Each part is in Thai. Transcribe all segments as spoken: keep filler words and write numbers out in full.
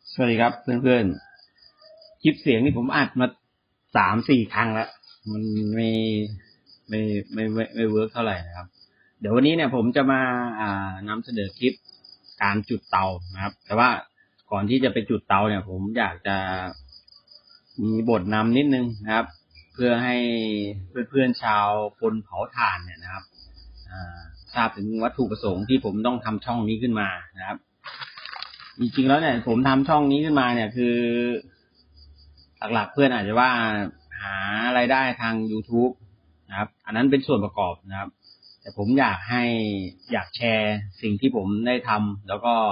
สวัสดีครับเพื่อนๆคลิปเสียงนี่ผมอัดมาสามสี่ครั้งแล้วมันไม่ไม่ไม่ไม่ไม่เวิร์กเท่าไหร่นะครับเดี๋ยววันนี้เนี่ยผมจะมาอ่านำเสนอคลิปการจุดเตานะครับแต่ว่าก่อนที่จะไปจุดเตาเนี่ยผมอยากจะมีบทนำนิดนึงนะครับเพื่อให้เพื่อนๆชาวคนเผาถ่านเนี่ยนะครับทราบถึงวัตถุประสงค์ที่ผมต้องทำช่องนี้ขึ้นมานะครับจริงๆแล้วเนี่ยผมทำช่องนี้ขึ้นมาเนี่ยคือหลักๆเพื่อนอาจจะว่าหารายได้ทาง YouTube นะครับอันนั้นเป็นส่วนประกอบนะครับแต่ผมอยากให้อยากแชร์สิ่งที่ผมได้ทำแล้วก็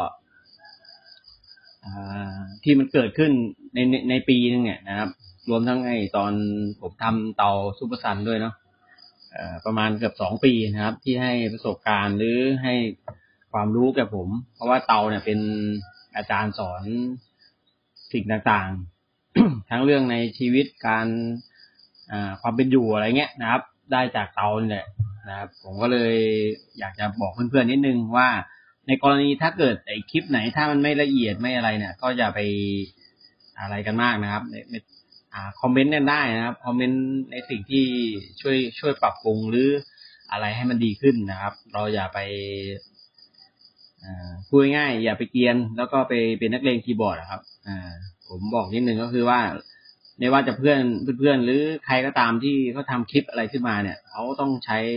ที่มันเกิดขึ้นในในในปีนึงเนี่ยนะครับรวมทั้งไอ้ตอนผมทำเตาซุปเปอร์ซันด้วยเนาะประมาณเกือบสองปีนะครับที่ให้ประสบการณ์หรือให้ความรู้แก่ผมเพราะว่าเตาเนี่ยเป็นอาจารย์สอนสิ่งต่างๆ ทั้งเรื่องในชีวิตการความเป็นอยู่อะไรเงี้ยนะครับได้จากเตาเนี่ยนะครับผมก็เลยอยากจะบอกเพื่อนๆนิดนึงว่าในกรณีถ้าเกิดไอ้คลิปไหนถ้ามันไม่ละเอียดไม่อะไรเนี่ยก็อย่าไปอะไรกันมากนะครับคอมเมนต์กันได้นะครับคอมเมนต์ในสิ่งที่ช่วยช่วยปรับปรุงหรืออะไรให้มันดีขึ้นนะครับเราอย่าไปพูดง่ายๆอย่าไปเกรียนแล้วก็ไปเป็นนักเลงคีย์บอร์ดครับผมบอกนิดนึงก็คือว่าไม่ว่าจะเพื่อนเพื่อนหรือใครก็ตามที่เขาทำคลิปอะไรขึ้นมาเนี่ยเขาต้องใช้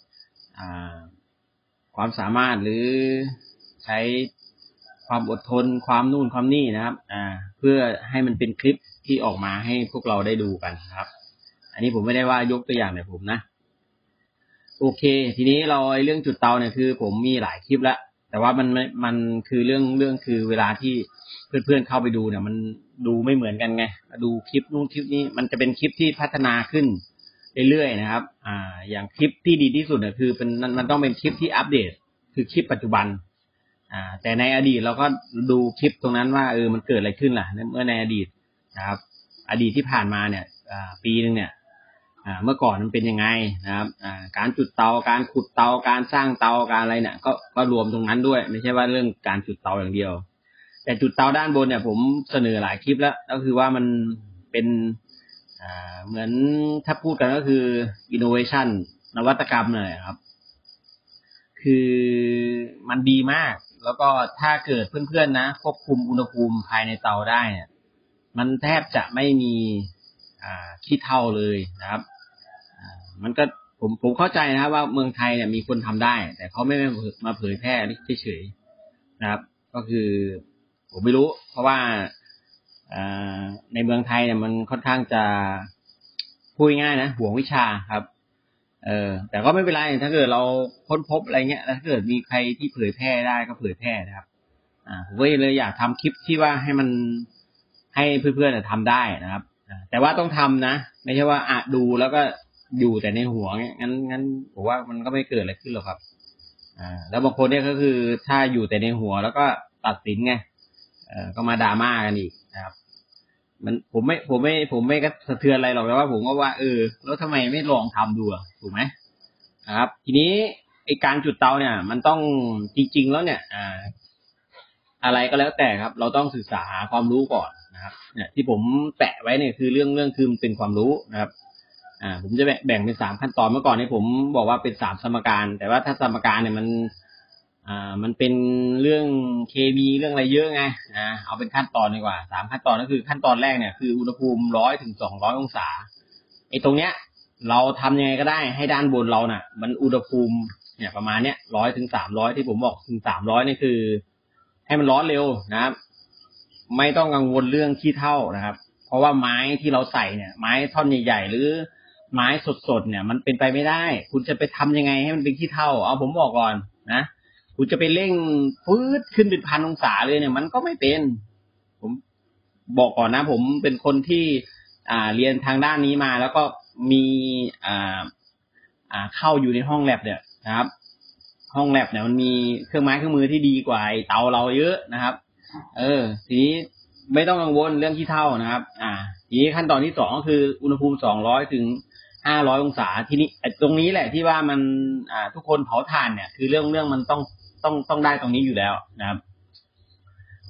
ความสามารถหรือใช้ความอดทนความนู่นความนี่นะครับเพื่อให้มันเป็นคลิปที่ออกมาให้พวกเราได้ดูกันครับอันนี้ผมไม่ได้ว่ายกตัวอย่างแต่ผมนะโอเคทีนี้เราเรื่องจุดเตาเนี่ยคือผมมีหลายคลิปแล้วแต่ว่ามันมันคือเรื่องเรื่องคือเวลาที่เพื่อนๆเข้าไปดูเนี่ยมันดูไม่เหมือนกันไงดูคลิปนู่นคลิปนี้มันจะเป็นคลิปที่พัฒนาขึ้นเรื่อยๆนะครับอ่าอย่างคลิปที่ดีที่สุดเนี่ยคือเป็นมันต้องเป็นคลิปที่อัปเดตคือคลิปปัจจุบันอ่าแต่ในอดีตเราก็ดูคลิปตรงนั้นว่าเออมันเกิดอะไรขึ้นล่ะเมื่อในอดีตนะครับอดีตที่ผ่านมาเนี่ยอ่าปีนึงเนี่ยอ่าเมื่อก่อนมันเป็นยังไงนะครับอ่าการจุดเตาการขุดเตาการสร้างเตาการอะไรเนี่ยก็ก็รวมตรงนั้นด้วยไม่ใช่ว่าเรื่องการจุดเตาอย่างเดียวแต่จุดเตาด้านบนเนี่ยผมเสนอหลายคลิปแล้วก็คือว่ามันเป็นอ่าเหมือนถ้าพูดกันก็คือ innovation นวัตกรรมเลยครับคือมันดีมากแล้วก็ถ้าเกิดเพื่อนๆนะควบคุมอุณหภูมิภายในเตาได้เนี่ยมันแทบจะไม่มีอ่าขี้เถ้าเลยนะครับอ่ามันก็ผมผมเข้าใจนะครับว่าเมืองไทยเนี่ยมีคนทำได้แต่เขาไม่มาเผยแพร่เฉยๆนะครับก็คือผมไม่รู้เพราะว่าในเมืองไทยเนี่ยมันค่อนข้างจะพูดง่ายนะห่วงวิชาครับเออแต่ก็ไม่เป็นไรถ้าเกิดเราค้นพบอะไรเงี้ยถ้าเกิดมีใครที่เผยแพร่ได้ก็เผยแพร่นะครับอ่าผมก็เลยอยากทำคลิปที่ว่าให้มันให้เพื่อนๆทำได้นะครับแต่ว่าต้องทำนะไม่ใช่ว่าอ่ะดูแล้วก็อยู่แต่ในหัวเงี้ยงั้นงั้นผมว่ามันก็ไม่เกิดอะไรขึ้นหรอกครับอ่าแล้วบางคนเนี่ยก็คือถ้าอยู่แต่ในหัวแล้วก็ตัดสินไงเออก็มาดราม่ากันอีกนะครับมันผมไม่ผมไม่ผมไม่ก็สะเทือนอะไรหรอกแต่ว่าผมก็ว่าเออแล้วทำไมไม่ลองทำดูถูกไหมนะครับทีนี้ไอการจุดเตาเนี่ยมันต้องจริงๆแล้วเนี่ยอ่าอะไรก็แล้วแต่ครับเราต้องศึกษาหาความรู้ก่อนนะครับเนี่ยที่ผมแปะไว้เนี่ยคือเรื่องเรื่องคือมันเป็นความรู้นะครับอ่าผมจะแบ่งเป็นสามขั้นตอนเมื่อก่อนนี้ผมบอกว่าเป็นสามสมการแต่ว่าถ้าสมการเนี่ยมันอ่ามันเป็นเรื่องเคมีเรื่องอะไรเยอะไงนะเอาเป็นขั้นตอนดีกว่าสามขั้นตอนก็คือขั้นตอนแรกเนี่ยคืออุณหภูมิร้อยถึงสองร้อยองศาไอ้ตรงเนี้ยเราทำยังไงก็ได้ให้ด้านบนเราน่ะมันอุณหภูมิเนี่ยประมาณเนี้ยร้อยถึงสามร้อยที่ผมบอกถึงสามร้อยนี่คือให้มันร้อนเร็วนะครับไม่ต้องกังวลเรื่องขี้เถ้านะครับเพราะว่าไม้ที่เราใส่เนี่ยไม้ท่อนใหญ่ๆหรือไม้สดๆเนี่ยมันเป็นไปไม่ได้คุณจะไปทำยังไงให้มันเป็นขี้เถ้าเอาผมบอกก่อนนะคุณจะไปเร่งฟืดขึ้นเป็นพันองศาเลยเนี่ยมันก็ไม่เป็นผมบอกก่อนนะผมเป็นคนที่อ่าเรียนทางด้านนี้มาแล้วก็มีอ่าอ่าเข้าอยู่ในห้องแลบเนี่ยนะครับห้องแลบเนี่ยมันมีเครื่องไม้เครื่องมือที่ดีกว่าเตาเราเยอะนะครับเออทีนี้ไม่ต้องกังวลเรื่องขี้เถ้านะครับอ่าทีนี้ขั้นตอนที่สองก็คืออุณหภูมิสองร้อยถึงห้าร้อยองศาทีนี้ตรงนี้แหละที่ว่ามันอ่าทุกคนเผาถ่านเนี่ยคือเรื่องเรื่องมันต้องต้องต้องได้ตรงนี้อยู่แล้วนะครับ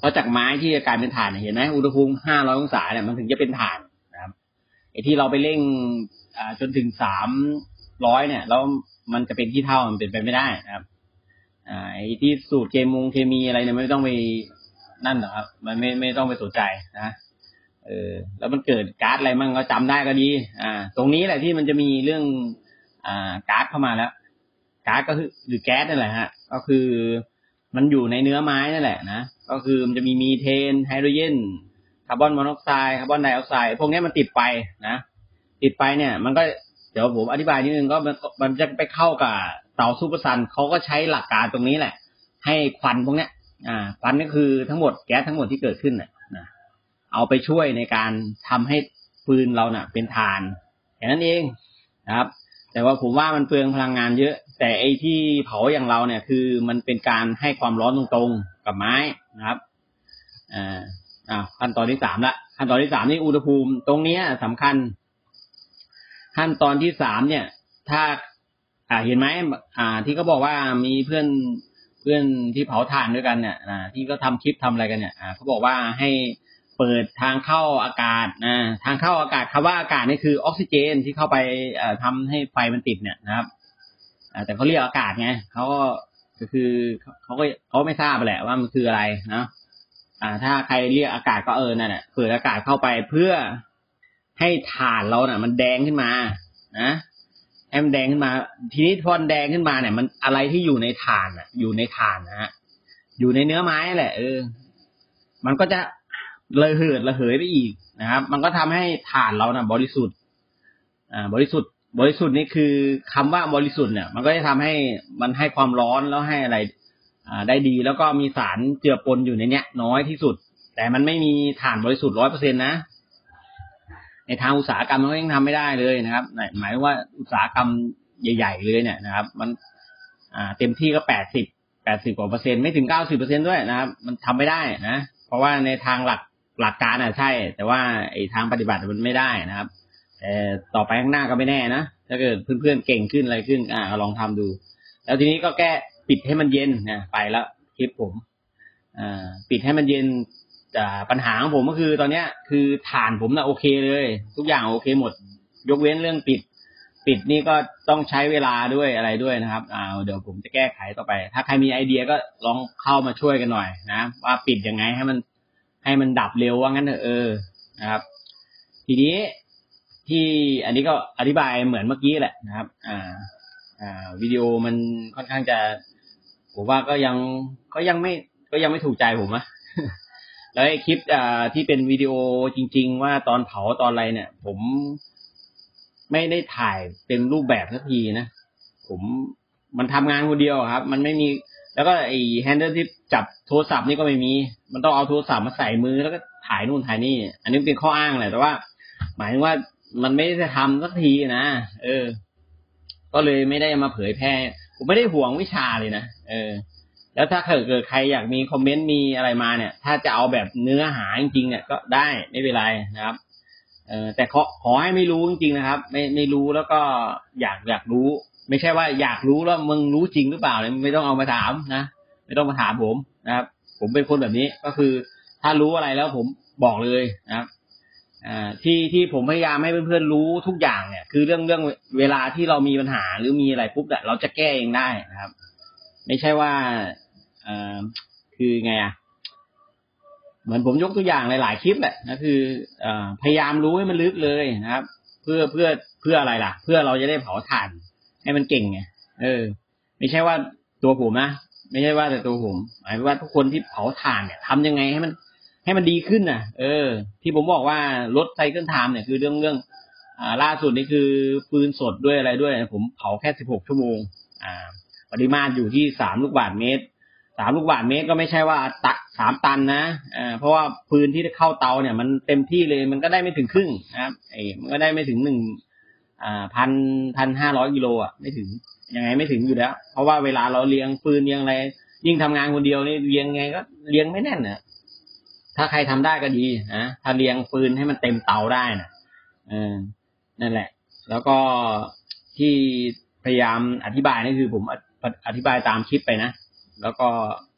ราะจากไม้ที่จะกลายเป็นถ่านเห็นไหมอุณหภูมิห้าร้อยองศาเนี่ยมันถึงจะเป็นถ่านนะครับไอ้ที่เราไปเร่งอ่าจนถึงสามร้อยเนี่ยแล้วมันจะเป็นขี้เถ้ามันเป็นไปไม่ได้นะครับอ่าไอ้ที่สูตรเคมงเคมีอะไรเนี่ยไม่ต้องไปนั่นหรอกครับมันไม่ไม่ต้องไปสนใจนะเออแล้วมันเกิดก๊าซอะไรมั่งก็จำได้ก็ดีอ่าตรงนี้แหละที่มันจะมีเรื่องอ่าก๊าซเข้ามาแล้วก๊าซก็คือหรือแก๊สนั่นแหละฮะก็คือมันอยู่ในเนื้อไม้นั่นแหละนะก็คือมันจะมีมีเทนไฮโดรเจนคาร์บอนมอนอกไซด์คาร์บอนไดออกไซด์พวกนี้มันติดไฟนะติดไฟเนี่ยมันก็เดี๋ยวผมอธิบายนิดนึงก็มันจะไปเข้ากับเตาซูเปอร์ซันเขาก็ใช้หลักการตรงนี้แหละให้ควันพวกนี้อ่าควันก็คือทั้งหมดแก๊สทั้งหมดที่เกิดขึ้นน่ะนะเอาไปช่วยในการทำให้ฟืนเราน่ะเป็นถ่านแค่นั้นเองนะครับแต่ว่าผมว่ามันเปลืองพลังงานเยอะแต่ไอ้ที่เผาอย่างเราเนี่ยคือมันเป็นการให้ความร้อนตรงๆกับไม้นะครับอ่าอ่าขั้นตอนที่สามละขั้นตอนที่สามนี่อุณหภูมิตรงนี้สำคัญขั้นตอนที่สามเนี่ยถ้าอ่าเห็นไหมอ่าที่เขาบอกว่ามีเพื่อนเพื่อนที่เผาถ่านด้วยกันเนี่ยอ่าที่ก็ทำคลิปทำอะไรกันเนี่ยอ่าเขาบอกว่าให้เปิดทางเข้าอากาศนะทางเข้าอากาศคำว่าอากาศนี่คือออกซิเจนที่เข้าไปอ่าทำให้ไฟมันติดเนี่ยนะครับอ่าแต่เขาเรียกอากาศไงเขาก็คือเขาก็เขาไม่ทราบแหละว่ามันคืออะไรนะอ่าถ้าใครเรียกอากาศก็เออนั่นแหละเปิดอากาศเข้าไปเพื่อให้ถ่านเราเนี่ยมันแดงขึ้นมานะให้มันแดงขึ้นมาทีนี้พอแดงขึ้นมาเนี่ยมันอะไรที่อยู่ในถ่านอ่ะอยู่ในถ่านนะฮะอยู่ในเนื้อไม้แหละเออมันก็จะระเหิดระเหยไปอีกนะครับมันก็ทำให้ถ่านเรานะบริสุทธิ์อ่าบริสุทธิ์บริสุทธิ์นี่คือคำว่าบริสุทธิ์เนี่ยมันก็จะทำให้มันให้ความร้อนแล้วให้อะไรอ่าได้ดีแล้วก็มีสารเจือปนอยู่ในเนี้ยน้อยที่สุดแต่มันไม่มีถ่านบริสุทธิ์ร้อยเปอร์เซ็นต์นะในทางอุตสาหกรรมมันก็ยังทำไม่ได้เลยนะครับหมายว่าอุตสาหกรรมใหญ่ๆเลยเนี่ยนะครับมันอ่าเต็มที่ก็แปดสิบแปดสิบกว่าเปอร์เซ็นต์ไม่ถึงเก้าสิบเปอร์เซ็นต์ด้วยนะครับมันทำไม่ได้นะเพราะว่าในทางหลักหลักการอ่ะใช่แต่ว่าไอ้ทางปฏิบัติมันไม่ได้นะครับแต่ต่อไปข้างหน้าก็ไม่แน่นะถ้าเกิดเพื่อนๆเก่งขึ้นอะไรขึ้นอ่าลองทำดูแล้วทีนี้ก็แก้ปิดให้มันเย็นนะไปแล้วคลิปผมอ่าปิดให้มันเย็นแต่ปัญหาของผมก็คือตอนเนี้ยคือถ่านผมน่ะโอเคเลยทุกอย่างโอเคหมดยกเว้นเรื่องปิดปิดนี่ก็ต้องใช้เวลาด้วยอะไรด้วยนะครับอ่าเดี๋ยวผมจะแก้ไขต่อไปถ้าใครมีไอเดียก็ลองเข้ามาช่วยกันหน่อยนะว่าปิดยังไงให้มันให้มันดับเร็วว่างั้นเถอะเออนะครับทีนี้ที่อันนี้ก็อธิบายเหมือนเมื่อกี้แหละนะครับอ่าอ่าวิดีโอมันค่อนข้างจะผมว่าก็ยังก็ยังไม่ก็ยังไม่ถูกใจผมนะแล้วไอ้คลิปอ่าที่เป็นวิดีโอจริงๆว่าตอนเผาตอนอะไรเนี่ยผมไม่ได้ถ่ายเป็นรูปแบบสักทีนะผมมันทำงานคนเดียวครับมันไม่มีแล้วก็ไอ้แฮนเดิลที่จับโทรศัพท์นี่ก็ไม่มีมันต้องเอาโทรศัพท์มาใส่มือแล้วก็ถ่ายนู่นถ่ายนี่อันนี้เป็นข้ออ้างแหละแต่ว่าหมายถึงว่ามันไม่ได้ทำสักทีนะเออก็เลยไม่ได้มาเผยแพร่ผมไม่ได้ห่วงวิชาเลยนะเออแล้วถ้าเกิดใครอยากมีคอมเมนต์มีอะไรมาเนี่ยถ้าจะเอาแบบเนื้อหาจริงๆเนี่ยก็ได้ไม่เป็นไรนะครับเออแต่ขอขอให้ไม่รู้จริงๆนะครับไม่ไม่รู้แล้วก็อยากอยากรู้ไม่ใช่ว่าอยากรู้แล้วมึงรู้จริงหรือเปล่าเลยไม่ต้องเอามาถามนะไม่ต้องมาถามผมนะครับผมเป็นคนแบบนี้ก็คือถ้ารู้อะไรแล้วผมบอกเลยนะครับอ่าที่ที่ผมพยายามให้เพื่อนๆรู้ทุกอย่างเนี่ยคือเรื่องเรื่องเวลาที่เรามีปัญหาหรือมีอะไรปุ๊บเนี่ยเราจะแก้เองได้นะครับไม่ใช่ว่าเอ่อคือไงอ่ะเหมือนผมยกตัวอย่างหลายๆคลิปแหละนะคือเอ่อพยายามรู้ให้มันลึกเลยนะครับเพื่อเพื่อเพื่ออะไรล่ะเพื่อเราจะได้เผาถ่านให้มันเก่งไงเออไม่ใช่ว่าตัวผมนะไม่ใช่ว่าแต่ตัวผมหมายว่าทุกคนที่เผาถ่านเนี่ยทำยังไงให้มันให้มันดีขึ้นน่ะเออที่ผมบอกว่าลดไซเคิลไทม์เนี่ยคือเรื่องเรื่องอ่าล่าสุดนี่คือฟืนสดด้วยอะไรด้วยผมเผาแค่สิบหกชั่วโมงอ่าปริมาตรอยู่ที่สามลูกบาศก์เมตรสามลูกบาศก์เมตรก็ไม่ใช่ว่าตักสามตันนะเอ่อเพราะว่าฟืนที่เข้าเตาเนี่ยมันเต็มที่เลยมันก็ได้ไม่ถึงครึ่งนะครับไอ้มันก็ได้ไม่ถึงหนึ่งอ่าพันพันห้าร้อยกิโลอ่ะไม่ถึงยังไงไม่ถึงอยู่แล้วเพราะว่าเวลาเราเลี้ยงฟืนเลี้ยงอะไรยิ่งทำงานคนเดียวนี่เลี้ยงไงก็เลี้ยงไม่แน่นนะถ้าใครทำได้ก็ดีนะถ้าเลี้ยงฟืนให้มันเต็มเตาได้นะเออนั่นแหละแล้วก็ที่พยายามอธิบายนี่คือผมอธิบายตามคลิปไปนะแล้วก็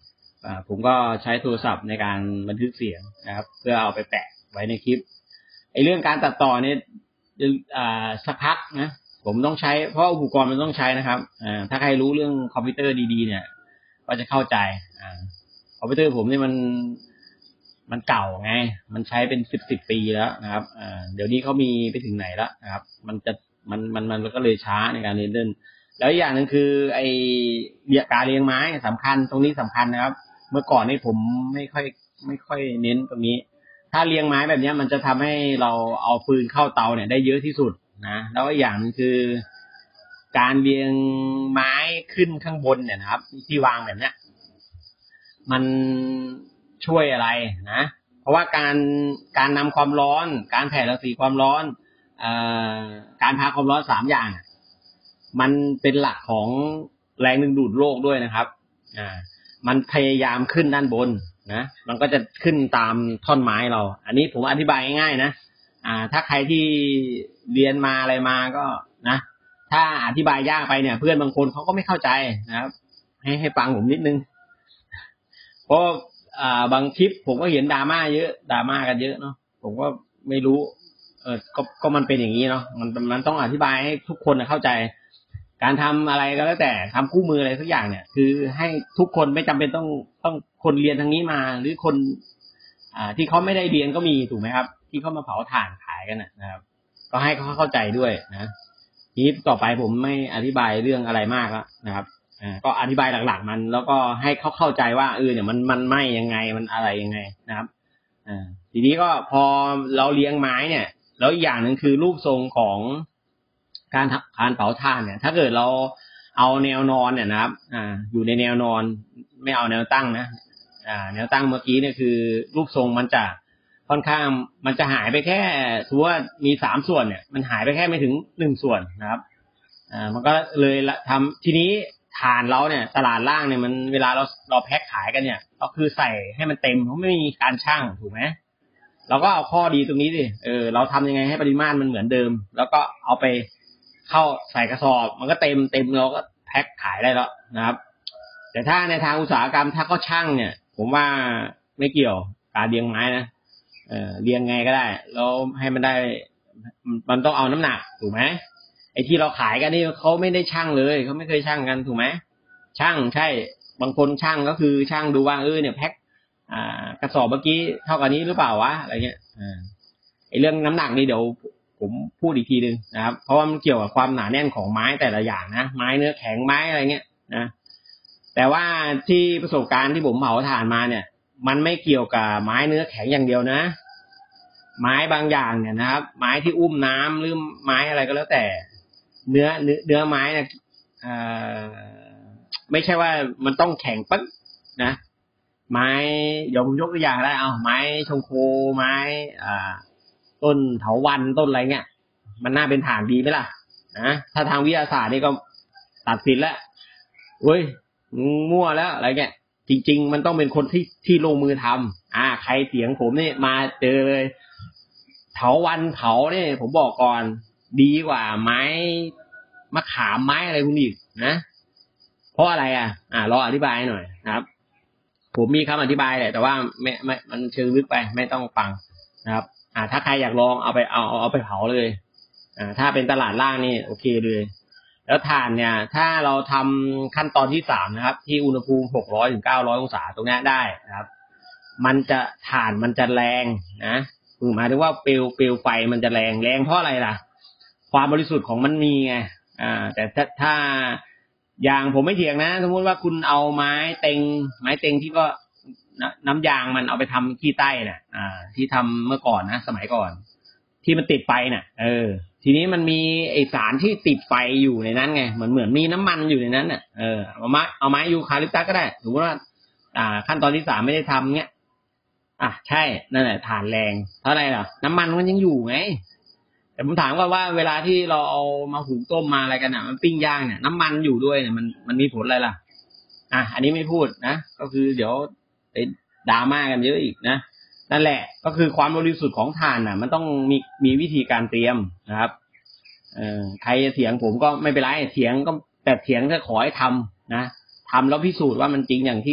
อ่าผมก็ใช้โทรศัพท์ในการบันทึกเสียงนะครับ เพื่อเอาไปแปะไว้ในคลิปไอ้เรื่องการตัดต่อเนี่ยอ่าสักพักนะผมต้องใช้เพราะอุปกรณ์มันต้องใช้นะครับอ่าถ้าใครรู้เรื่องคอมพิวเตอร์ดีๆเนี่ยก็จะเข้าใจอ่าคอมพิวเตอร์ผมนี่มันมันเก่าไงมันใช้เป็นสิบสิบปีแล้วนะครับอ่าเดี๋ยวนี้เขามีไปถึงไหนแล้วนะครับมันจะมันมันมันก็เลยช้าในการเรียนเล่นแล้วอย่างหนึ่งคือไอการเรียงไม้สำคัญตรงนี้สำคัญนะครับเมื่อก่อนนี่ผมไม่ค่อยไม่ค่อยเน้นตรงนี้ถ้าเรียงไม้แบบนี้มันจะทำให้เราเอาฟืนเข้าเตาเนี่ยได้เยอะที่สุดนะแล้วอย่างนึงคือการเรียงไม้ขึ้นข้างบนเนี่ยนะครับที่วางแบบเนี้ยมันช่วยอะไรนะเพราะว่าการการนำความร้อนการแผ่รังสีความร้อนเอ่อการพาความร้อนสามอย่างมันเป็นหลักของแรงดึงดูดโลกด้วยนะครับอ่ามันพยายามขึ้นด้านบนนะมันก็จะขึ้นตามท่อนไม้เราอันนี้ผมอธิบายง่ายๆนะอ่าถ้าใครที่เรียนมาอะไรมาก็นะถ้าอธิบายยากไปเนี่ยเพื่อนบางคนเขาก็ไม่เข้าใจนะครับให้ให้ฟังผมนิดนึงเพราะอ่าบางคลิปผมก็เห็นดราม่าเยอะดราม่ากันเยอะเนาะผมก็ไม่รู้เออก็ก็มันเป็นอย่างนี้เนาะมันมันต้องอธิบายให้ทุกคนเข้าใจการทำอะไรก็แล้วแต่ทำคู่มืออะไรสักอย่างเนี่ยคือให้ทุกคนไม่จำเป็นต้องต้องคนเรียนทางนี้มาหรือคนอ่าที่เขาไม่ได้เรียนก็มีถูกไหมครับที่เขามาเผาถ่านขายกันนะครับก็ให้เขาเข้าใจด้วยนะทีนี้ต่อไปผมไม่อธิบายเรื่องอะไรมากแล้วนะครับอ่าก็อธิบายหลักๆมันแล้วก็ให้เขาเข้าใจว่าเออเนี่ยมันมันไม่ยังไงมันอะไรยังไงนะครับอ่าทีนี้ก็พอเราเลี้ยงไม้เนี่ยแล้วอีกอย่างหนึ่งคือรูปทรงของการการเผาถ่านเนี่ยถ้าเกิดเราเอาแนวนอนเนี่ยนะครับอ่าอยู่ในแนวนอนไม่เอาแนวตั้งนะอ่าแนวตั้งเมื่อกี้เนี่ยคือรูปทรงมันจะค่อนข้างมันจะหายไปแค่ถือว่ามีสามส่วนเนี่ยมันหายไปแค่ไม่ถึงหนึ่งส่วนนะครับอ่ามันก็เลยทำทีนี้ถ่านเราเนี่ยตลาดล่างเนี่ยมันเวลาเราเราแพ็คขายกันเนี่ยก็คือใส่ให้มันเต็มเพราะไม่มีการชั่งถูกไหมเราก็เอาข้อดีตรงนี้ดิเออเราทำยังไงให้ปริมาตรมันเหมือนเดิมแล้วก็เอาไปเข้าใส่กระสอบมันก็เต็มเต็มเราก็แพ็คขายได้แล้วนะครับแต่ถ้าในทางอุตสาหกรรมถ้าเขาชั่งเนี่ยผมว่าไม่เกี่ยวการเรียงไม้นะเออเรียงไงก็ได้แล้วให้มันได้มันต้องเอาน้ำหนักถูกไหมไอ้ที่เราขายกันนี่เขาไม่ได้ชั่งเลยเขาไม่เคยชั่งกันถูกไหมชั่งใช่บางคนชั่งก็คือชั่งดูว่าเออเนี่ยแพ็คอ่ากระสอบเมื่อกี้เท่ากันนี้หรือเปล่าวะอะไรเงี้ยอ่าไอ้เรื่องน้ำหนักนี่เดี๋ยวผมพูดอีกทีนึงนะครับเพราะว่ามันเกี่ยวกับความหนาแน่นของไม้แต่ละอย่างนะไม้เนื้อแข็งไม้อะไรเงี้ยนะแต่ว่าที่ประสบการณ์ที่ผมเผาถ่านมาเนี่ยมันไม่เกี่ยวกับไม้เนื้อแข็งอย่างเดียวนะไม้บางอย่างเนี่ยนะครับไม้ที่อุ้มน้ำหรือไม้อะไรก็แล้วแต่เนื้อเนื้อเนื้อไม้เนี่ยอ่าไม่ใช่ว่ามันต้องแข็งปั๊บนะไม้เดี๋ยวผมยกตัวอย่างได้เอาไม้ชงโคไม้อ่าต้นเถาวัลย์ต้นอะไรเงี้ยมันน่าเป็นฐานดีไหมล่ะนะถ้าทางวิทยาศาสตร์นี่ก็ตัดสินแล้วเว้ยมั่วแล้วอะไรเงี้ยจริงๆมันต้องเป็นคนที่ที่ลงมือทำอ่าใครเสียงผมนี่มาเจอเลยเถาวัลย์เผาเนี่ยผมบอกก่อนดีกว่าไม้มะขามไม้อะไรพวกนี้นะเพราะอะไรอ่ะอ่ารออธิบายหน่อยนะครับผมมีคำอธิบายแหละแต่ว่าไม่ไม่มันเชิงลึกไปไม่ต้องฟังนะครับอ่าถ้าใครอยากลองเอาไปเอาเอาไปเผาเลยอ่าถ้าเป็นตลาดล่างนี่โอเคเลยแล้วถ่านเนี่ยถ้าเราทำขั้นตอนที่สามนะครับที่อุณหภูมิหกร้อยถึงเก้าร้อยองศาตรงนี้ได้นะครับมันจะถ่านมันจะแรงนะหมายถึงว่าเปลวเปลวไฟมันจะแรงแรงเพราะอะไรล่ะความบริสุทธิ์ของมันมีไงอ่าแต่ถ้าถ้าอย่างผมไม่เถียงนะสมมติว่าคุณเอาไม้เต็งไม้เต็งที่ก็น้ำยางมันเอาไปทำขี้ใต้น่ะอ่าที่ทำเมื่อก่อนนะสมัยก่อนที่มันติดไฟน่ะเออทีนี้มันมีไอสารที่ติดไฟอยู่ในนั้นไงเหมือนเหมือนมีน้ำมันอยู่ในนั้นน่ะเออเอาไม้เอาไม้ยูคาลิปตัสก็ได้สมมติว่าอ่าขั้นตอนที่สามไม่ได้ทำเงี้ยอ่ะใช่นั่นแหละถ่านแรงเท่าไรล่ะน้ำมันมันยังอยู่ไงแต่ผมถามว่าว่าเวลาที่เราเอามาหุงต้มมาอะไรกันน่ะมันปิ้งย่างเนี่ยน้ำมันอยู่ด้วยเนี่ยมันมันมีผลอะไรล่ะอ่ะอันนี้ไม่พูดนะก็คือเดี๋ยวไปดราม่ากันเยอะอีกนะนั่นแหละก็คือความบริสุทธิ์ของถ่านน่ะมันต้องมีมีวิธีการเตรียมนะครับเอ่อใครจะเถียงผมก็ไม่เป็นไรเถียงก็แต่เถียงก็ขอให้ทำนะทำแล้วพิสูจน์ว่ามันจริงอย่างที่เขา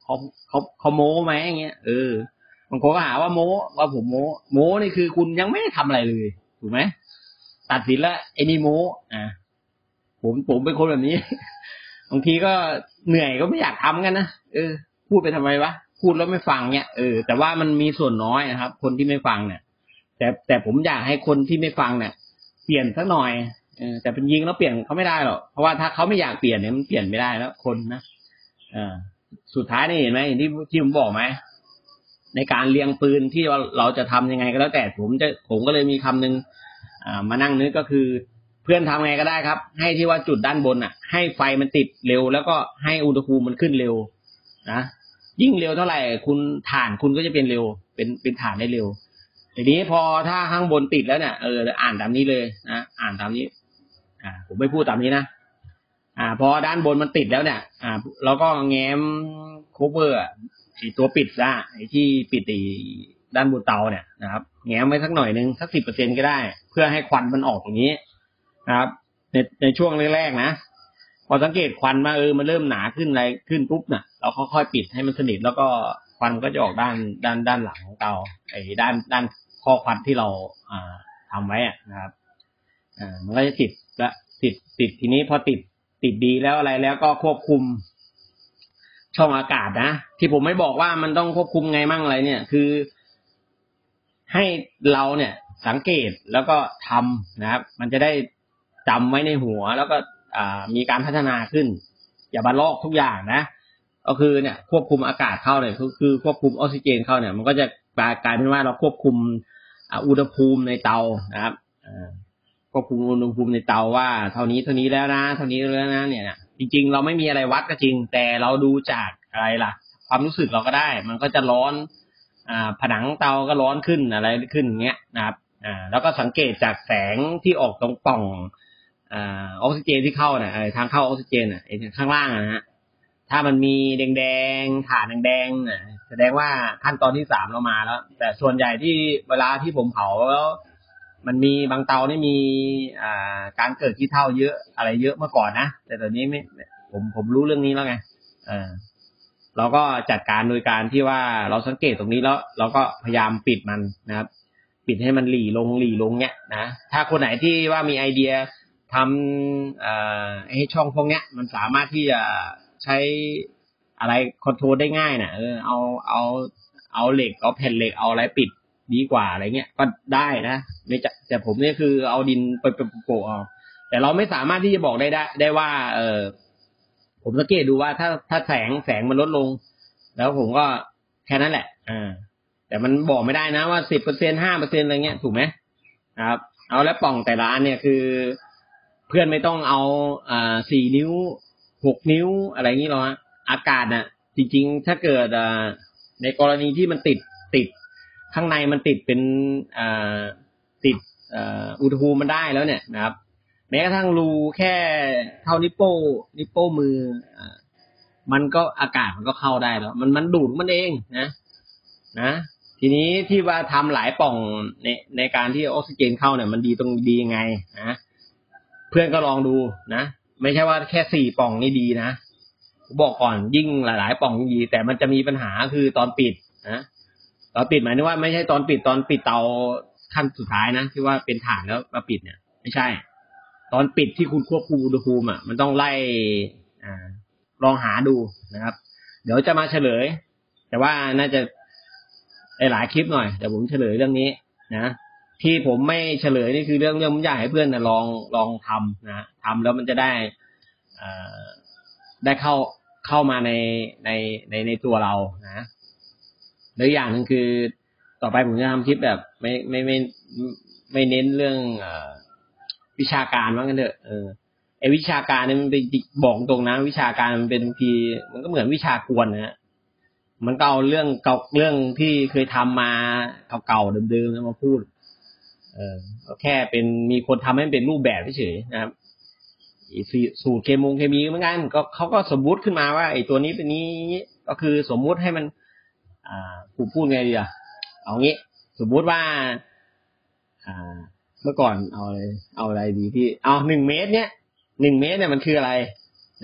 เขาเขาเขาโม้ไหมอย่างเงี้ยเออบางคนก็หาว่าโม้ว่าผมโม้โม้นี่คือคุณยังไม่ได้ทำอะไรเลยถูกไหมตัดสินแล้วไอ้นี่โม้อ่าผมผมเป็นคนแบบนี้บางทีก็เหนื่อยก็ไม่อยากทำกันนะเออพูดไปทำไมวะพูดแล้วไม่ฟังเนี่ยเออแต่ว่ามันมีส่วนน้อยนะครับคนที่ไม่ฟังเนี่ยแต่แต่ผมอยากให้คนที่ไม่ฟังเนี่ยเปลี่ยนสักหน่อยเออแต่เป็นยิงแล้วเปลี่ยนเขาไม่ได้หรอกเพราะว่าถ้าเขาไม่อยากเปลี่ยนเนี่ยมันเปลี่ยนไม่ได้แล้วคนนะเออสุดท้ายนี่เห็นไหมที่ที่ผมบอกไหมในการเรียงปืนที่เราจะทำยังไงก็แล้วแต่ผมจะผมก็เลยมีคำนึงอ่ามานั่งนึกก็คือเพื่อนทำไงก็ได้ครับให้ที่ว่าจุดด้านบนอ่ะให้ไฟมันติดเร็วแล้วก็ให้อุณหภูมิมันขึ้นเร็วนะยิ่งเร็วเท่าไหร่คุณถ่านคุณก็จะเป็นเร็วเป็นเป็นถ่านได้เร็วทีนี้พอถ้าข้างบนติดแล้วเนี่ยเอออ่านตามนี้เลยนะอ่านตามนี้อ่าผมไม่พูดตามนี้นะอ่าพอด้านบนมันติดแล้วเนี่ยอ่าเราก็แง้มโคเวอร์ไอตัวปิดซะไอที่ปิดไอด้านบนเตาเนี่ยนะครับแง้มไว้สักหน่อยนึงสักสิบเปอร์เซ็นต์ก็ได้เพื่อให้ควันมันออกตรงนี้นะครับในในช่วงแรกๆนะพอสังเกตควันมาเออมันเริ่มหนาขึ้นอะไรขึ้นปุ๊บเนี่ยเราค่อยๆปิดให้มันสนิทแล้วก็ควันก็จะออกด้านด้านด้านหลังของเตาไอ้ด้านด้านข้อควันที่เราอ่าทำไว้อ่ะนะครับอ่ามันก็จะติดและติดติดทีนี้พอติดติดดีแล้วอะไรแล้วก็ควบคุมช่องอากาศนะที่ผมไม่บอกว่ามันต้องควบคุมไงมั่งอะไรเนี่ยคือให้เราเนี่ยสังเกตแล้วก็ทำนะครับมันจะได้จำไว้ในหัวแล้วก็มีการพัฒนาขึ้นอย่าบันลอกทุกอย่างนะก็คือเนี่ยควบคุมอากาศเข้าเนี่ยคือคือควบคุมออกซิเจนเข้าเนี่ยมันก็จะกลายเป็นว่าเราควบคุมอุณหภูมิในเตานะครับควบคุมอุณหภูมิในเตาว่าเท่านี้เท่านี้แล้วนะเท่านี้แล้วนะเนี่ยจริงๆเราไม่มีอะไรวัดก็จริงแต่เราดูจากอะไรล่ะความรู้สึกเราก็ได้มันก็จะร้อนอ่าผนังเตาก็ร้อนขึ้นอะไรขึ้นอย่างเงี้ยนะครับอ่าแล้วก็สังเกตจากแสงที่ออกตรงปล่องอ่าออกซิเจนที่เข้าเนี่ยทางเข้าออกซิเจนอ่ะไอ้ข้างล่างนะฮะถ้ามันมีแดงๆถ่านแดงๆน่ะแสดงว่าขั้นตอนที่สามเรามาแล้วแต่ส่วนใหญ่ที่เวลาที่ผมเผาแล้วมันมีบางเตานี่มีอ่าการเกิดขี้เถ้าเยอะอะไรเยอะเมื่อก่อนนะแต่ตอนนี้ไม่ผมผมรู้เรื่องนี้แล้วไงเออเราก็จัดการโดยการที่ว่าเราสังเกตตรงนี้แล้วเราก็พยายามปิดมันนะครับปิดให้มันหลีลงหลีลงเนี้ยนะถ้าคนไหนที่ว่ามีไอเดียทำเอ่อให้ช่องพวกเนี้ยมันสามารถที่จะใช้อะไรคอนโทรลได้ง่ายนะเออเอาเอาเอาเหล็กเอาแผ่นเหล็กเอาอะไรปิดดีกว่าอะไรเงี้ยก็ได้นะไม่จะแต่ผมเนี่ยคือเอาดินไปโปะเอาแต่เราไม่สามารถที่จะบอกได้ได้ได้ว่าเออผมสังเกตดูว่าถ้าถ้าแสงแสงมันลดลงแล้วผมก็แค่นั้นแหละอ่าแต่มันบอกไม่ได้นะว่าสิบเปอร์เซ็นห้าเปอร์เซ็นอะไรเงี้ยถูกไหมครับเอาแล้วป่องแต่ละอันเนี่ยคือเพื่อนไม่ต้องเอาอ่าสี่นิ้วหกนิ้วอะไรอย่างนี้หรอกอากาศน่ะจริงๆถ้าเกิดอ่าในกรณีที่มันติดติดข้างในมันติดเป็นอ่าติดอ่าอุณหภูมิมันได้แล้วเนี่ยนะครับแม้กระทั่งรูแค่เท่านิ้วโป้นิ้วโป้มืออ่ามันก็อากาศมันก็เข้าได้แล้วมันมันดูดมันเองนะนะทีนี้ที่ว่าทำหลายป่องในในการที่ออกซิเจนเข้าเนี่ยมันดีตรงดียังไงนะเพื่อนก็ลองดูนะไม่ใช่ว่าแค่สี่ป่องนี่ดีนะบอกก่อนยิ่งหลายๆป่องดีแต่มันจะมีปัญหาคือตอนปิดนะตอนปิดหมายถึงว่าไม่ใช่ตอนปิดตอนปิดเตาขั้นสุดท้ายนะที่ว่าเป็นถ่านแล้วมาปิดเนี่ยไม่ใช่ตอนปิดที่คุณควบคุมอุณหภูมิอ่ะมันต้องไล่อ่าลองหาดูนะครับเดี๋ยวจะมาเฉลยแต่ว่าน่าจะหลายคลิปหน่อยแต่ผมเฉลยเรื่องนี้นะที่ผมไม่เฉลยนี่คือเรื่องเรื่องผมอยากให้เพื่อนนะลองลองทำนะทำแล้วมันจะได้อ่าได้เข้าเข้ามาในในในในตัวเรานะแล้วอย่างนึงคือต่อไปผมจะทำคลิปแบบไม่ไม่ไม่ไม่เน้นเรื่องเอ่อวิชาการว่างั้นเถอะเออไอวิชาการเนี่ยมันเป็นบอกตรงนะวิชาการมันเป็นทีมันก็เหมือนวิชากวนนะฮะมันก็เอาเรื่องเก่าเรื่องที่เคยทำมาเก่าๆเดิมๆมาพูดเออก็แค่เป็นมีคนทำให้เป็นรูปแบบเฉยๆนะครับสูตรเคมีเคมีเหมือนกันก็เขาก็สมมุติขึ้นมาว่าไอ้ตัวนี้เป็นนี้ก็คือสมมุติให้มันอ่าผมพูดไงดีอ่ะเอางี้สมมุติว่าอ่าเมื่อก่อนเอาอะไรเอาอะไรดีที่เอาหนึ่งเมตรเนี้ยหนึ่งเมตรเนี่ยมันคืออะไรนะ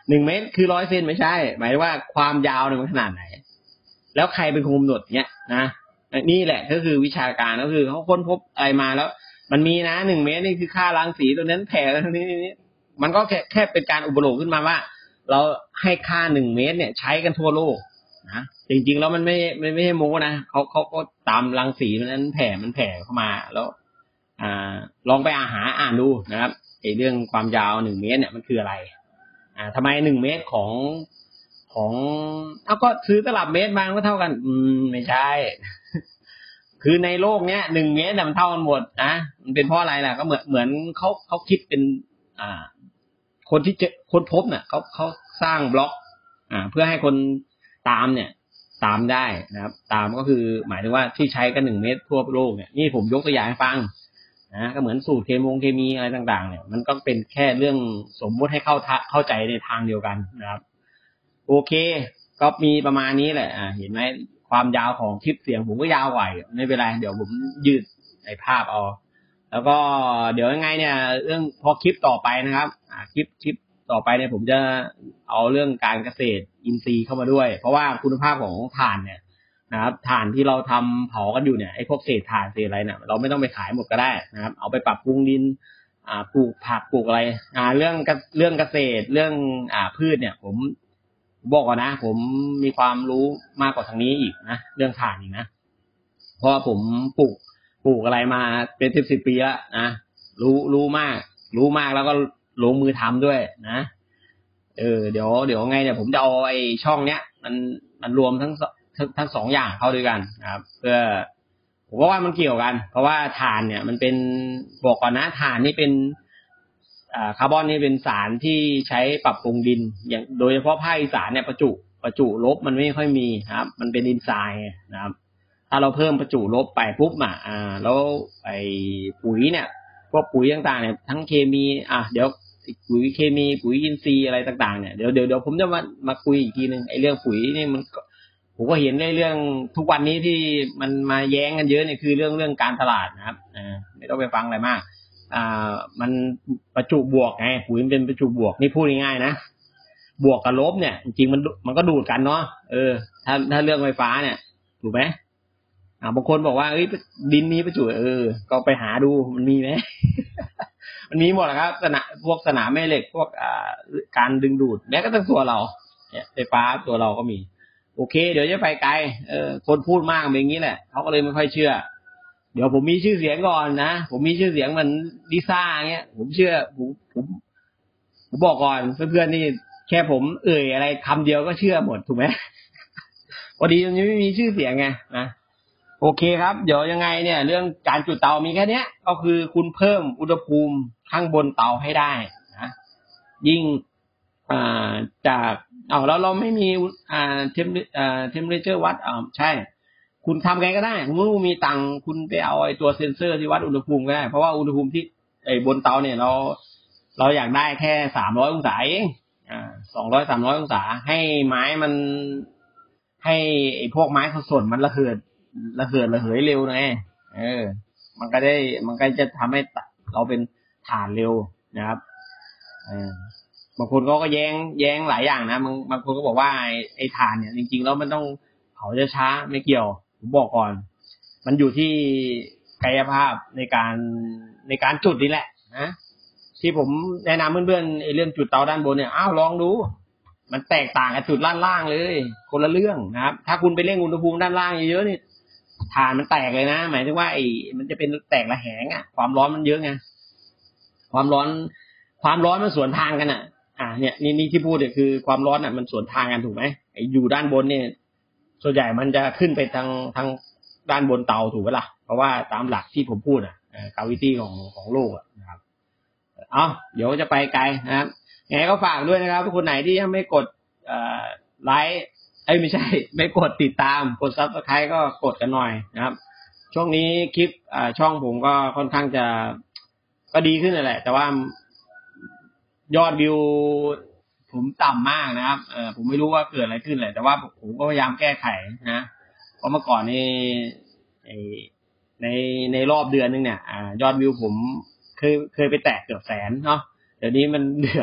หนึ่งเมตรคือร้อยเซนไม่ใช่หมายว่าความยาวเนี่ยมันขนาดไหนแล้วใครเป็นคนกำหนดเนี้ยนะนี่แหละก็คือวิชาการก็คือเขาค้นพบอะไรมาแล้วมันมีนะหนึ่งเมตรนี่คือค่ารังสีตัวนั้นแผ่ตรงนี้นี่มันก็แค่แค่เป็นการอุปโลกขึ้นมาว่าเราให้ค่าหนึ่งเมตรเนี่ยใช้กันทั่วโลกนะจริงๆแล้วมันไม่ไม่ไม่ใช่โม้นะเขาเขาก็ตามรังสีนั้นแผ่มันแผ่เข้ามาแล้วอ่าลองไปอาหาอ่านดูนะครับไอ้เรื่องความยาวหนึ่งเมตรเนี่ยมันคืออะไรอ่าทำไมหนึ่งเมตรของของเอาก็ซื้อตลับเมตรมาก็เท่ากันอืมไม่ใช่ คือในโลกเนี้ยหนึ่งเมตรมันเท่ากันหมดนะมันเป็นเพราะอะไรล่ะก็เหมือนเหมือนเขาเขาคิดเป็นอ่าคนที่เจอคนพบเนี่ยเขาเขาสร้างบล็อกอ่าเพื่อให้คนตามเนี่ยตามได้นะครับตามก็คือหมายถึงว่าที่ใช้กันหนึ่งเมตรทั่วโลกเนี่ยนี่ผมยกตัวอย่างให้ฟังนะก็เหมือนสูตรเคมีเคมีอะไรต่างๆเนี่ยมันก็เป็นแค่เรื่องสมมติให้เข้าเข้าใจในทางเดียวกันนะครับโอเคก็มีประมาณนี้แหละอ่าเห็นไหมความยาวของคลิปเสียงผมก็ยาวกว่าไม่เป็นไรเดี๋ยวผมยืดในภาพเอาแล้วก็เดี๋ยวยังไงเนี่ยเรื่องพอคลิปต่อไปนะครับอ่าคลิปคลิปต่อไปเนี่ยผมจะเอาเรื่องการเกษตรอินทรีย์เข้ามาด้วยเพราะว่าคุณภาพของถ่านเนี่ยนะครับถ่านที่เราทำเผากันอยู่เนี่ยไอ้พวกเศษถ่านเศษอะไรเนี่ยเราไม่ต้องไปขายหมดก็ได้นะครับเอาไปปรับปรุงดินอ่าปลูกผักปลูกอะไรอ่าเรื่องเรื่องเกษตรเรื่องอ่าพืชเนี่ยผมบอกก่อนนะผมมีความรู้มากกว่าทางนี้อีกนะเรื่องถ่านอีกนะเพราะว่าผมปลูกปลูกอะไรมาเป็นสิบสิบปีแล้วนะรู้รู้มากรู้มากแล้วก็ลงมือทำด้วยนะเออเดี๋ยวเดี๋ยวไงเนี่ยผมจะเอาไอ้ช่องเนี้ยมันมันรวมทั้งทั้งทั้งสองอย่างเข้าด้วยกันนะครับเพื่อผมว่ามันเกี่ยวกันเพราะว่าถ่านเนี่ยมันเป็นบอกก่อนนะถ่านนี่เป็นอ่าคาร์บอนนี่เป็นสารที่ใช้ปรับปรุงดินอย่างโดยเฉพาะภาคอีสานเนี่ยประจุประจุลบมันไม่ค่อยมีนะครับมันเป็นดินทรายนะครับถ้าเราเพิ่มประจุลบไปปุ๊บอ่ะอ่าแล้วไอ้ปุ๋ยเนี่ยพวกปุ๋ยต่างๆเนี่ยทั้งเคมีอ่ะเดี๋ยวปุ๋ยเคมีปุ๋ยอินทรีย์อะไรต่างๆเนี่ยเดี๋ยวเดี๋ยวเดี๋ยวผมจะมามาคุยอีกทีนึงไอ้เรื่องปุ๋ยนี่มันผมก็เห็นในเรื่องทุกวันนี้ที่มันมาแย้งกันเยอะเนี่ยคือเรื่องเรื่องการตลาดนะครับอ่าไม่ต้องไปฟังอะไรมากอ่ามันประจุบวกไงปุ๋ยมันเป็นประจุบวกนี่พูดง่ายๆนะบวกกับลบเนี่ยจริงๆมันมันก็ดูดกันเนาะเออถ้าถ้าเรื่องไฟฟ้าเนี่ยถูกไหมอ่าบางคนบอกว่าเอ้ยดินนี้ประจุเออก็ไปหาดูมันมีไหม มันมีหมดนะครับสนามพวกสนามแม่เหล็กพวกอ่าการดึงดูดแม้กระทั่งตัวเราเนี่ยไฟฟ้าตัวเราก็มีโอเคเดี๋ยวจะไปไกลเออคนพูดมากเป็นอย่างนี้แหละเขาก็เลยไม่ค่อยเชื่อเดี๋ยวผมมีชื่อเสียงก่อนนะผมมีชื่อเสียงเหมือนลิซ่าเงี้ยผมเชื่อผมผมผมบอกก่อนเพื่อนๆนี่แค่ผมเอ่ยอะไรคำเดียวก็เชื่อหมดถูกไหมพอดีมันยังไม่มีชื่อเสียงไงนะโอเคครับเดี๋ยวยังไงเนี่ยเรื่องการจุดเตามีแค่นี้ก็คือคุณเพิ่มอุณหภูมิข้างบนเตาให้ได้นะยิ่งอ่าจากเอาแล้วเราไม่มีอ่าเทมอ่าเทมเพอเรเจอร์วัดอ่าใช่คุณทำไงก็ได้คุณไม่มีตังค์คุณไปเอาไอ้ตัวเซ็นเซอร์ที่วัดอุณหภูมิก็ได้เพราะว่าอุณหภูมิที่ไอ้บนเตาเนี่ยเราเราอยากได้แค่สามร้อยองศาเองอ่าสองร้อยสามร้อยองศาให้ไม้มันให้ไอ้พวกไม้สดๆมันระเหิดระเหิดระเหยเร็วไงเออมันก็ได้มันก็จะทำให้เราเป็นถ่านเร็วนะครับเออบางคนก็แย้งแย้งหลายอย่างนะบางบางคนก็บอกว่าไอ้ไอ้ถ่านเนี่ยจริงๆแล้วมันต้องเผาช้าๆไม่เกี่ยวผมบอกก่อนมันอยู่ที่กายภาพในการในการจุดนี่แหละนะที่ผมแนะนำเพื่อนๆไอ้เรื่องจุดเตาด้านบนเนี่ยอ้าวลองดูมันแตกต่างกับจุดด้านล่างเลยคนละเรื่องนะครับถ้าคุณไปเร่งอุณหภูมิด้านล่างเยอะๆนี่ถ่านมันแตกเลยนะหมายถึงว่าไอ้มันจะเป็นแตกระแหงอ่ะความร้อนมันเยอะไงความร้อนความร้อนมันสวนทางกันอ่ะอ่าเนี่ยนี่นี่ที่พูดเนี่ยคือความร้อนอ่ะมันสวนทางกันถูกไหมไอ้อยู่ด้านบนเนี่ยส่วนใหญ่มันจะขึ้นไปทางทางด้านบนเตาถูกไหมล่ะเพราะว่าตามหลักที่ผมพูดอ่ะกราวิตี้ของของโลกอ่ะนะครับเอาเดี๋ยวจะไปไกลนะครับยังไงก็ฝากด้วยนะครับทุกคนไหนที่ยังไม่กดไลค์ไอ้ไม่ใช่ไม่กดติดตามกด ซับสไครบ์ ก็กดกันหน่อยนะครับช่วงนี้คลิปช่องผมก็ค่อนข้างจะก็ดีขึ้นแหละแต่ว่ายอดวิวผมต่ำมากนะครับเออผมไม่รู้ว่าเกิดอะไรขึ้นเลยแต่ว่าผมก็พยายามแก้ไขนะเพราะเมื่อก่อนนี่ในในรอบเดือนนึงเนี่ยยอดวิวผมเคยเคยไปแตะเกือบแสนเนาะเดี๋ยวนี้มันเหลือ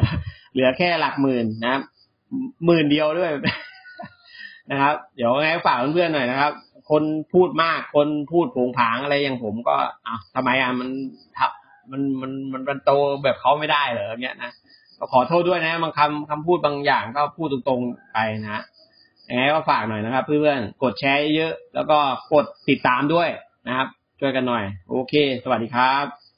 เหลือแค่หลักหมื่นนะครับหมื่นเดียวด้วย นะครับเดี๋ยวไงฝากเพื่อนๆหน่อยนะครับคนพูดมากคนพูดโผงผางอะไรอย่างผมก็อ้าวทำไมอ่ะมันทับมันมันมันมันโตแบบเขาไม่ได้เหรอเงี้ยนะก็ขอโทษด้วยนะบางคำคำพูดบางอย่างก็พูดตรงๆไปนะยังไงก็ฝากหน่อยนะครับเพื่อนๆกดแชร์เยอะแล้วก็กดติดตามด้วยนะครับช่วยกันหน่อยโอเคสวัสดีครับ